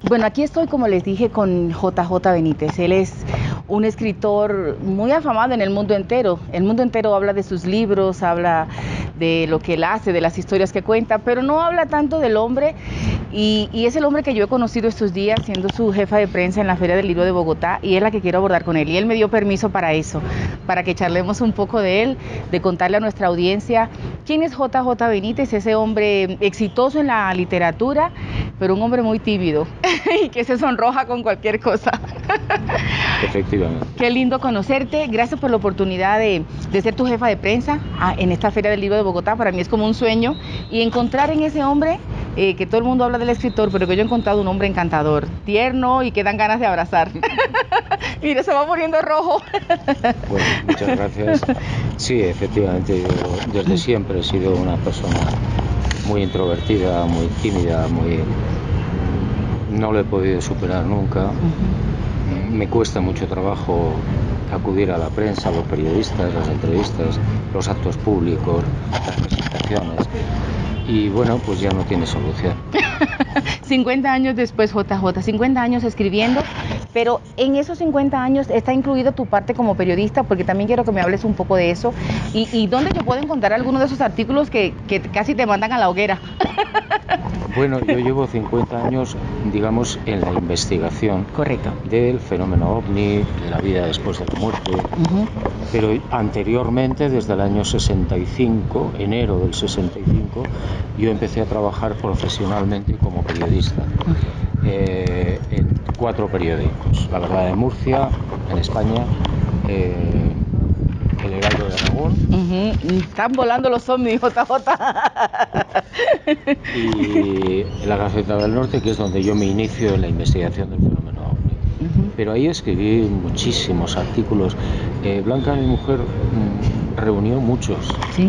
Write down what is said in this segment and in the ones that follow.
Bueno, aquí estoy, como les dije, con JJ Benítez. Él es un escritor muy afamado en el mundo entero. El mundo entero habla de sus libros, habla de lo que él hace, de las historias que cuenta, pero no habla tanto del hombre. Y es el hombre que yo he conocido estos días, siendo su jefa de prensa en la Feria del Libro de Bogotá, y es la que quiero abordar con él. Y él me dio permiso para eso, para que charlemos un poco de él, de contarle a nuestra audiencia quién es JJ Benítez, ese hombre exitoso en la literatura, pero un hombre muy tímido y que se sonroja con cualquier cosa. Efectivamente. Qué lindo conocerte. Gracias por la oportunidad de ser tu jefa de prensa en esta Feria del Libro de Bogotá. Para mí es como un sueño. Y encontrar en ese hombre, que todo el mundo habla del escritor, pero que yo he encontrado un hombre encantador, tierno y que dan ganas de abrazar. Mire, se va poniendo rojo. Bueno, muchas gracias. Sí, efectivamente, yo desde siempre he sido una persona muy introvertida, muy tímida, no lo he podido superar nunca. Me cuesta mucho trabajo acudir a la prensa, a los periodistas, las entrevistas, los actos públicos, las presentaciones. Y bueno, pues ya no tiene solución. 50 años después, JJ, 50 años escribiendo, pero en esos 50 años está incluido tu parte como periodista, porque también quiero que me hables un poco de eso. ¿Y dónde yo puedo encontrar algunos de esos artículos que casi te mandan a la hoguera? Bueno, yo llevo 50 años, digamos, en la investigación. Correcto. Del fenómeno OVNI, de la vida después de la muerte. Pero anteriormente, desde el año 65, enero del 65, yo empecé a trabajar profesionalmente como periodista en 4 periódicos: La Verdad de Murcia, en España, El Heraldo de Aragón. Están volando los ovnis, JJ. Y La Gaceta del Norte, que es donde yo me inicio en la investigación del fenómeno OVNI. Pero ahí escribí muchísimos artículos. Blanca, mi mujer, reunió muchos. ¿Sí?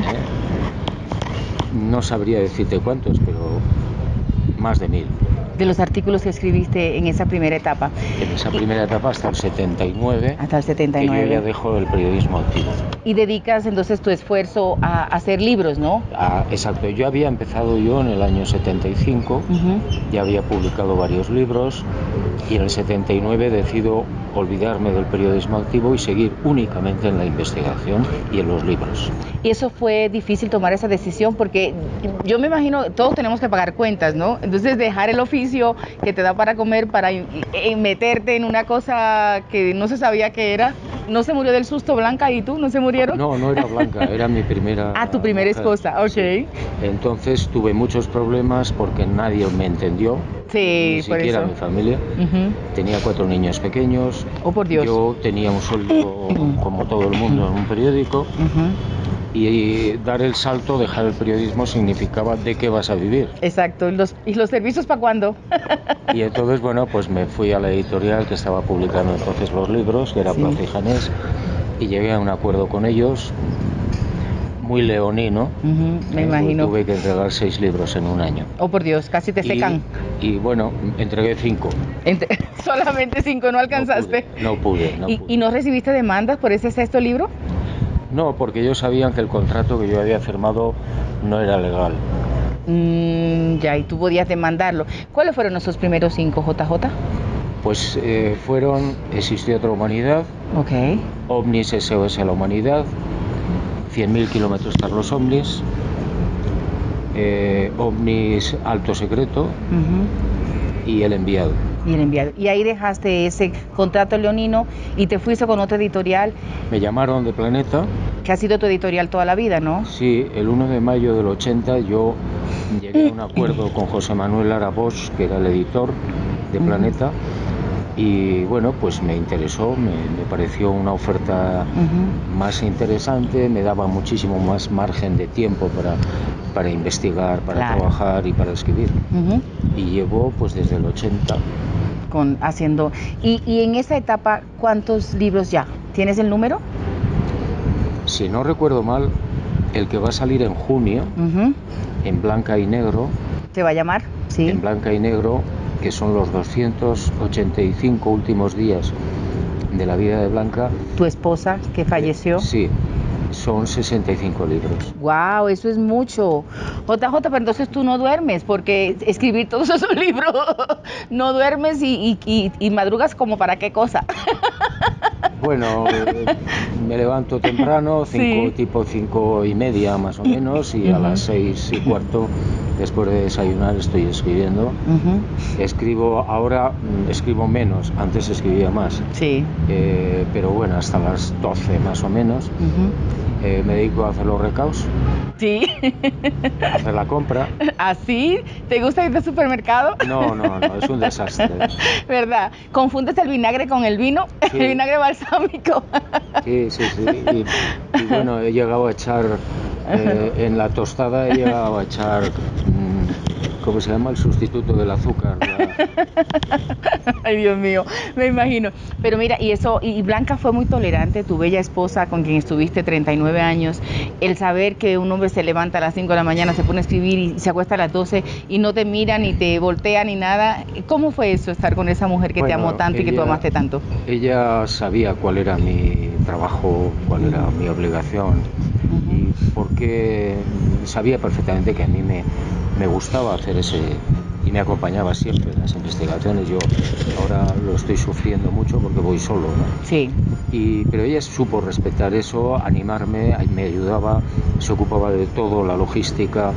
No sabría decirte cuántos, pero más de 1000. De los artículos que escribiste en esa primera etapa. En esa primera etapa hasta el 79. Hasta el 79. Que yo ya dejo el periodismo activo. Y dedicas entonces tu esfuerzo a hacer libros, ¿no? Exacto. Yo había empezado en el año 75, ya había publicado varios libros, y en el 79 decido olvidarme del periodismo activo y seguir únicamente en la investigación y en los libros. Y eso fue difícil tomar esa decisión, porque yo me imagino, todos tenemos que pagar cuentas, ¿no? Entonces dejar el oficio que te da para comer, para meterte en una cosa que no se sabía que era. ¿No se murió del susto Blanca y tú? ¿No se murieron? No, no era Blanca, era mi primera... tu primera mujer. Esposa, ok. Sí. Entonces tuve muchos problemas porque nadie me entendió. Sí, ni siquiera mi familia. Tenía 4 niños pequeños. Oh, por Dios. Yo tenía un sueldo como todo el mundo en un periódico. Y dar el salto, dejar el periodismo, significaba ¿de qué vas a vivir? Exacto. ¿Y los servicios para cuándo? Y entonces, bueno, pues me fui a la editorial que estaba publicando entonces los libros, que era Plaza y Janés, y llegué a un acuerdo con ellos, muy leonino. Me imagino. Tuve que entregar 6 libros en un año. Oh, por Dios, casi te secan. Y bueno, entregué 5. Solamente 5, ¿no alcanzaste? No pude. ¿Y no recibiste demandas por ese 6.º libro? No, porque ellos sabían que el contrato que yo había firmado no era legal. Ya, y tú podías demandarlo. ¿Cuáles fueron esos primeros 5, JJ? Pues fueron Existió otra humanidad, OVNIs SOS a la humanidad, 100.000 kilómetros tras los OVNIs, OVNIs Alto Secreto y El Enviado. Y ahí dejaste ese contrato leonino y te fuiste con otra editorial. Me llamaron de Planeta. Que ha sido tu editorial toda la vida, ¿no? Sí, el 1 de mayo del 80 yo llegué a un acuerdo con José Manuel Lara Bosch, que era el editor de Planeta. Y bueno, pues me interesó, me pareció una oferta más interesante, me daba muchísimo más margen de tiempo para investigar, para trabajar y para escribir. Y llevo pues desde el 80. Haciendo... Y en esa etapa, ¿cuántos libros ya? ¿Tienes el número? Si no recuerdo mal, el que va a salir en junio, en blanca y negro. ¿Te va a llamar? Sí. En blanca y negro, que son los 285 últimos días de la vida de Blanca. ¿Tu esposa que falleció? Sí, Son 65 libros. Wow, eso es mucho. JJ, pero entonces tú no duermes, porque escribir todos esos libros, no duermes y madrugas como para qué cosa. Bueno, me levanto temprano, Sí. tipo 5:30 más o menos, y a las 6:15, después de desayunar, estoy escribiendo. Ahora escribo menos, antes escribía más. Sí. Pero bueno, hasta las 12 más o menos. Me dedico a hacer los recados. Sí. A hacer la compra. ¿Así? ¿Te gusta ir al supermercado? No, es un desastre. ¿Verdad? ¿Confundes el vinagre con el vino? Sí. El vinagre balsámico. Sí. Y bueno, he llegado a echar en la tostada, he llegado a echar ¿cómo se llama? El sustituto del azúcar. Ay, Dios mío, me imagino. Pero mira, y Blanca fue muy tolerante, tu bella esposa con quien estuviste 39 años, el saber que un hombre se levanta a las 5 de la mañana, se pone a escribir y se acuesta a las 12 y no te mira, ni te voltea, ni nada. ¿Cómo fue eso, estar con esa mujer que te amó tanto y que tú amaste tanto? Ella sabía cuál era mi trabajo, cuál era mi obligación, y porque sabía perfectamente que a mí me gustaba hacer y me acompañaba siempre en las investigaciones. Yo ahora lo estoy sufriendo mucho porque voy solo, ¿no? Sí. Pero ella supo respetar eso, animarme, me ayudaba, se ocupaba de todo, la logística,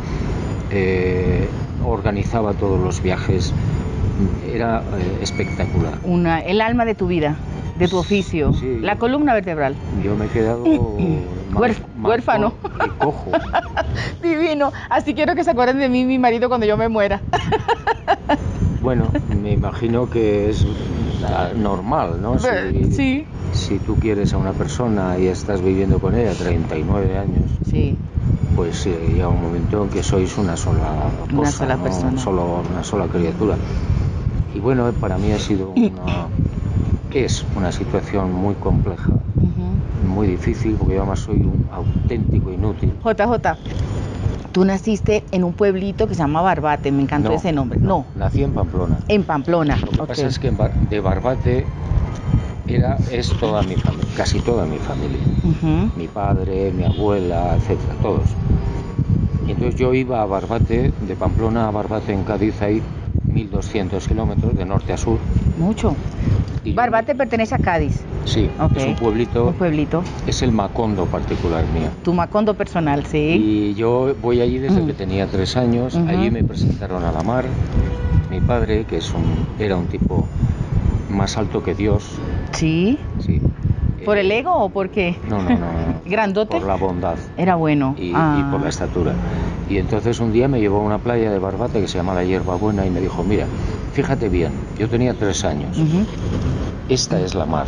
organizaba todos los viajes, era espectacular. El alma de tu vida, de tu oficio, sí. La columna vertebral. Yo me he quedado huérfano y cojo. Divino, así quiero que se acuerden de mí, mi marido, cuando yo me muera. Bueno, me imagino que es normal, ¿no? Sí. Si tú quieres a una persona y estás viviendo con ella 39 años, sí, pues llega un momento en que sois una sola cosa, una sola persona, una sola criatura. Y bueno, para mí es una situación muy compleja, muy difícil, porque yo además soy un auténtico inútil. JJ, tú naciste en un pueblito que se llama Barbate, me encantó ese nombre. No, nací en Pamplona. En Pamplona. Lo que pasa es que de Barbate es toda mi familia, casi toda mi familia. Mi padre, mi abuela, etcétera, todos. Y entonces yo iba a Barbate, de Pamplona a Barbate en Cádiz, hay 1.200 kilómetros de norte a sur. Mucho. Barbate pertenece a Cádiz. Sí, es un pueblito. Un pueblito. Es el Macondo particular mío. Tu Macondo personal, sí. Y yo voy allí desde que tenía 3 años. Allí me presentaron a la mar. Mi padre, que era un tipo más alto que Dios. ¿Sí? Sí. ¿Por el ego o por qué? No. ¿Grandote? Por la bondad. Era bueno. Y por la estatura. Y entonces un día me llevó a una playa de Barbate que se llama La Hierbabuena y me dijo, mira, fíjate bien, yo tenía 3 años. Esta es la mar.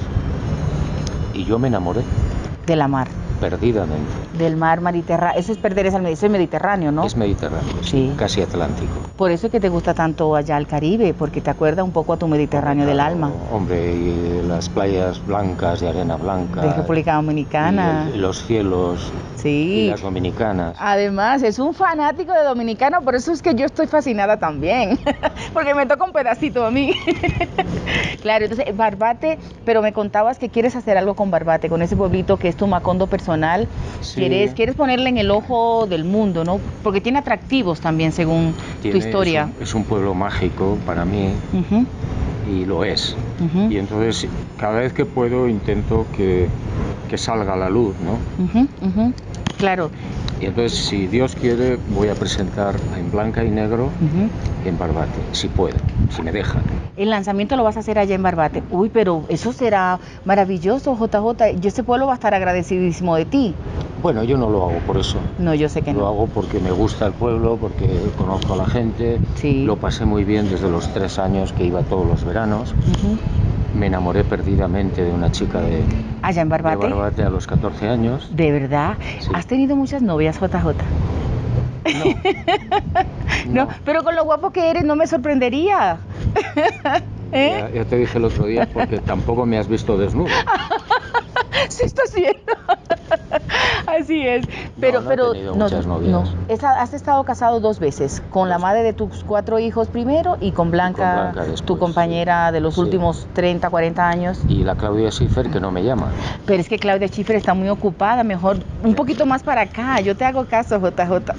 Y yo me enamoré. De la mar. Perdidamente. Del mar Mediterráneo. Eso es Mediterráneo, ¿no? Es Mediterráneo, sí. Casi Atlántico. Por eso es que te gusta tanto allá el Caribe, porque te acuerda un poco a tu Mediterráneo del alma. Hombre, y las playas blancas, de arena blanca. De República Dominicana. Y los cielos. Sí. Y las dominicanas. Además, es un fanático de Dominicana, por eso es que yo estoy fascinada también, porque me toca un pedacito a mí. Claro, entonces, Barbate, pero me contabas que quieres hacer algo con Barbate, con ese pueblito que es tu Macondo personal. Sí. Quieres ponerle en el ojo del mundo, ¿no? Porque tiene atractivos también, según tu historia. Es un pueblo mágico para mí. Y lo es. Y entonces cada vez que puedo intento que salga a la luz, ¿no? Claro. Y entonces, si Dios quiere, voy a presentar en Blanca y Negro en Barbate, si puedo, si me dejan. El lanzamiento lo vas a hacer allá en Barbate. Uy, pero eso será maravilloso, JJ. Ese pueblo va a estar agradecidísimo de ti. Bueno, yo no lo hago por eso. No, yo sé que no. Lo hago porque me gusta el pueblo, porque conozco a la gente. Sí. Lo pasé muy bien desde los 3 años que iba todos los veranos. Me enamoré perdidamente de una chica ¿allá en Barbate? De Barbate a los 14 años. ¿De verdad? Sí. ¿Has tenido muchas novias, JJ? No, pero con lo guapo que eres no me sorprendería. Ya te dije el otro día porque tampoco me has visto desnudo. Sí, está haciendo. Así es. Pero, no he tenido muchas novias. Has estado casado 2 veces, con la madre de tus 4 hijos primero y con Blanca después, tu compañera de los últimos 30, 40 años. Y la Claudia Schiffer, que no me llama. Pero es que Claudia Schiffer está muy ocupada, mejor un poquito más para acá, yo te hago caso, JJ.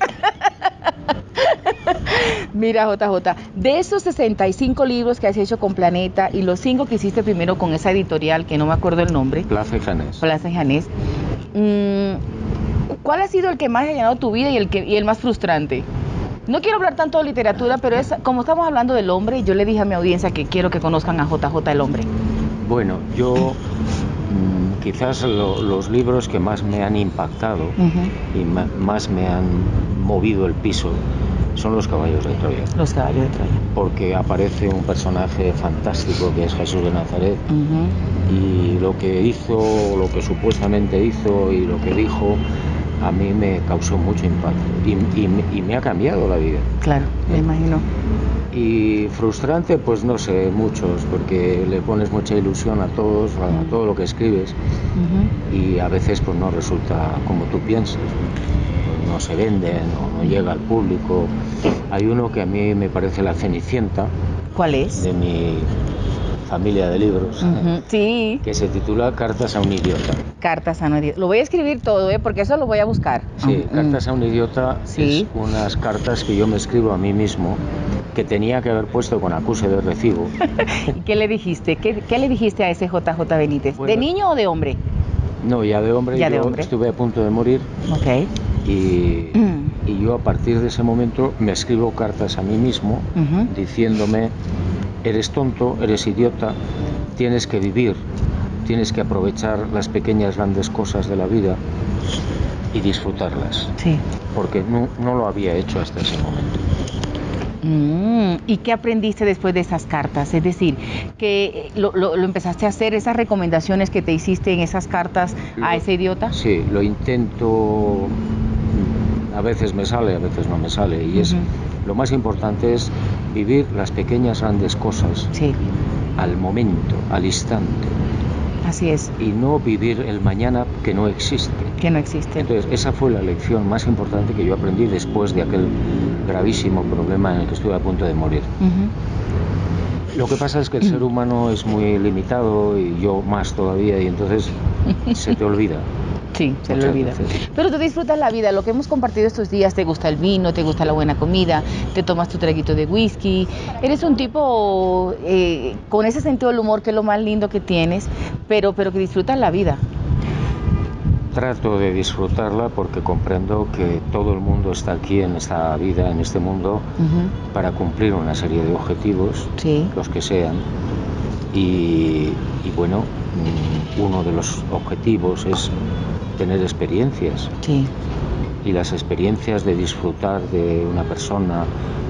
Mira, JJ, de esos 65 libros que has hecho con Planeta y los 5 que hiciste primero con esa editorial, que no me acuerdo el nombre. Plaza y Janés. Plaza y Janés. ¿Cuál ha sido el que más ha llenado tu vida y el más frustrante? No quiero hablar tanto de literatura, pero como estamos hablando del hombre, yo le dije a mi audiencia que quiero que conozcan a JJ el hombre. Bueno, yo quizás los libros que más me han impactado y más me han movido el piso son Los caballos de Troya. Los caballos de Troya. Porque aparece un personaje fantástico que es Jesús de Nazaret y lo que hizo, lo que supuestamente hizo y lo que dijo a mí me causó mucho impacto y me ha cambiado la vida. Claro, me imagino. Y frustrante, pues no sé, muchos, porque le pones mucha ilusión a todos, a todo lo que escribes y a veces pues no resulta como tú piensas. No se venden o no llega al público. Hay uno que a mí me parece La Cenicienta. ¿Cuál es? De mi familia de libros. Sí. Que se titula Cartas a un idiota. Cartas a un idiota. Lo voy a escribir todo, porque eso lo voy a buscar. Sí, Cartas a un idiota sí. Es unas cartas que yo me escribo a mí mismo, que tenía que haber puesto con acuse de recibo. ¿Y qué le dijiste? ¿Qué le dijiste a ese JJ Benítez? Bueno, ¿de niño o de hombre? No, ya de hombre. Ya yo de hombre. Estuve a punto de morir. Ok. Y yo a partir de ese momento me escribo cartas a mí mismo diciéndome: eres tonto, eres idiota, tienes que vivir, tienes que aprovechar las pequeñas grandes cosas de la vida y disfrutarlas. Sí. Porque no lo había hecho hasta ese momento. ¿Y qué aprendiste después de esas cartas? Es decir, que lo empezaste a hacer, esas recomendaciones que te hiciste en esas cartas a ese idiota. Sí, lo intento, a veces me sale, a veces no me sale, y lo más importante es vivir las pequeñas grandes cosas al momento, al instante. Así es. Y no vivir el mañana que no existe. Que no existe. Entonces, esa fue la lección más importante que yo aprendí después de aquel gravísimo problema en el que estuve a punto de morir. Lo que pasa es que el ser humano es muy limitado y yo más todavía, y entonces se te olvida. Sí, se le olvida. Pero tú disfrutas la vida, lo que hemos compartido estos días, te gusta el vino, te gusta la buena comida, te tomas tu traguito de whisky, eres un tipo con ese sentido del humor que es lo más lindo que tienes, pero que disfrutas la vida. Trato de disfrutarla porque comprendo que todo el mundo está aquí en esta vida, en este mundo, para cumplir una serie de objetivos, los que sean, y bueno, uno de los objetivos es tener experiencias. Sí. Y las experiencias de disfrutar de una persona,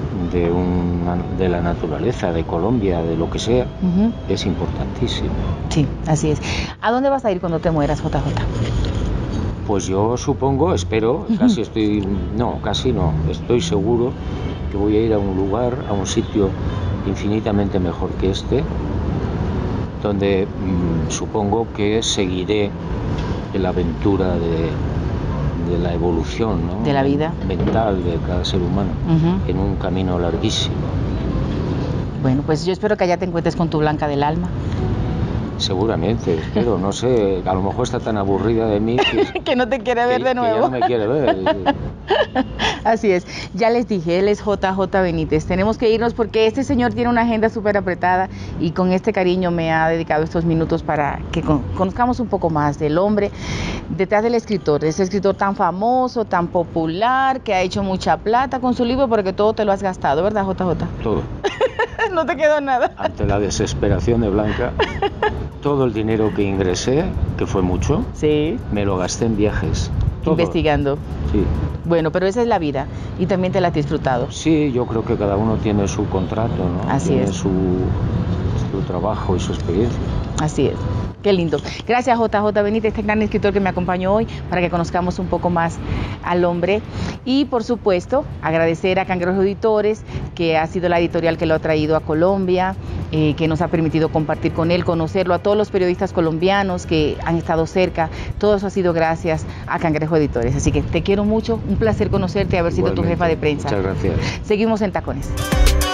de la naturaleza, de Colombia, de lo que sea, es importantísimo. Sí, así es. ¿A dónde vas a ir cuando te mueras, JJ? Pues yo supongo, espero, estoy seguro que voy a ir a un lugar, a un sitio infinitamente mejor que este, donde supongo que seguiré la aventura de la evolución, ¿no? De la vida mental de cada ser humano, en un camino larguísimo. Bueno, pues yo espero que allá te encuentres con tu Blanca del alma. Seguramente, espero, no sé, a lo mejor está tan aburrida de mí que no te quiere ver de nuevo. Que ya no me quiere ver. Así es, ya les dije, él es JJ Benítez. Tenemos que irnos porque este señor tiene una agenda súper apretada y con este cariño me ha dedicado estos minutos para que conozcamos un poco más del hombre detrás del escritor, de ese escritor tan famoso, tan popular, que ha hecho mucha plata con su libro porque todo te lo has gastado, ¿verdad, JJ? Todo. No te quedó nada. Ante la desesperación de Blanca, todo el dinero que ingresé, que fue mucho, me lo gasté en viajes. Todo. Investigando. Sí. Bueno, pero esa es la vida y también te la has disfrutado. Sí, yo creo que cada uno tiene su contrato, ¿no? Así tiene es. Su trabajo y su experiencia. Así es. Qué lindo. Gracias, JJ Benítez, este gran escritor que me acompañó hoy para que conozcamos un poco más al hombre. Y, por supuesto, agradecer a Cangrejo Editores, que ha sido la editorial que lo ha traído a Colombia, que nos ha permitido compartir con él, conocerlo, a todos los periodistas colombianos que han estado cerca. Todo eso ha sido gracias a Cangrejo Editores. Así que te quiero mucho, un placer conocerte y haber sido tu jefa de prensa. Muchas gracias. Seguimos en Tacones.